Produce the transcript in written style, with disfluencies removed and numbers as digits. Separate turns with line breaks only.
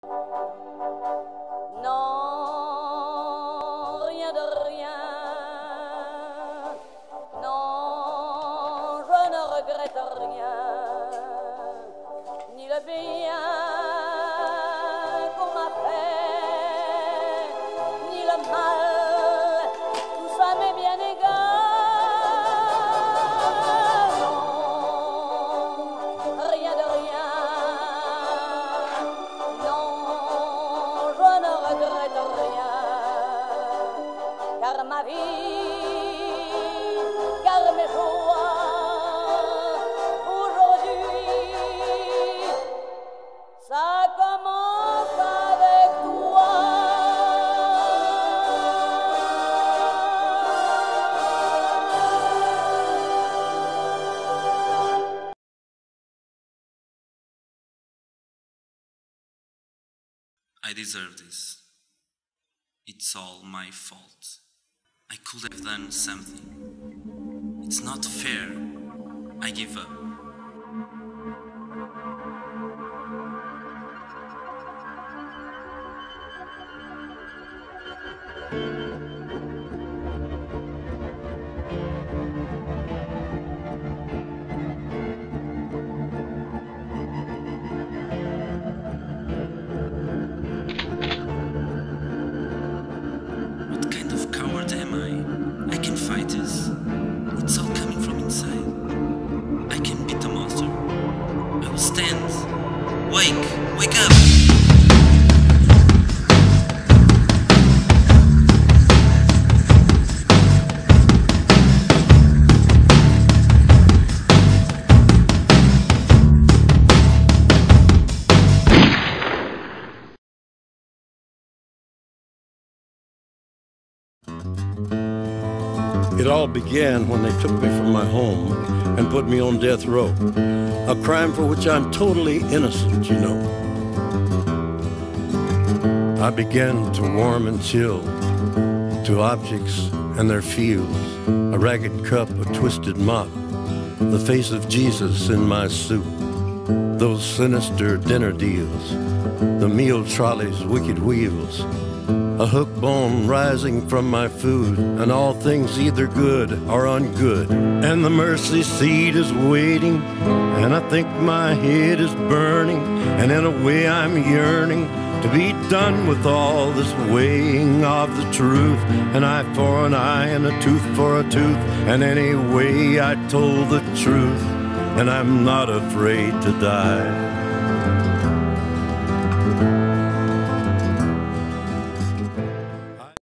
Non, rien de rien. Non, je ne regrette rien. Ni le bien qu'on m'a fait, ni le mal, tout ça m'est bien égal. Non, rien de rien. Non, je ne regrette rien. Car ma vie, car mes joies, aujourd'hui, ça commence avec toi.
I deserve this. It's all my fault. I could have done something. It's not fair. I give up. What kind of coward am I? I can fight this. It's all coming from inside. I can beat the monster. I will stand. Wake! Wake up!
It all began when they took me from my home and put me on death row, a crime for which I'm totally innocent, you know. I began to warm and chill to objects and their feels, a ragged cup, a twisted mop, the face of Jesus in my soup, those sinister dinner deals, the meal trolley's wicked wheels, a hook bone rising from my food, and all things either good or ungood. And the mercy seat is waiting, and I think my head is burning, and in a way I'm yearning to be done with all this weighing of the truth. An eye for an eye and a tooth for a tooth, and anyway I told the truth, and I'm not afraid to die.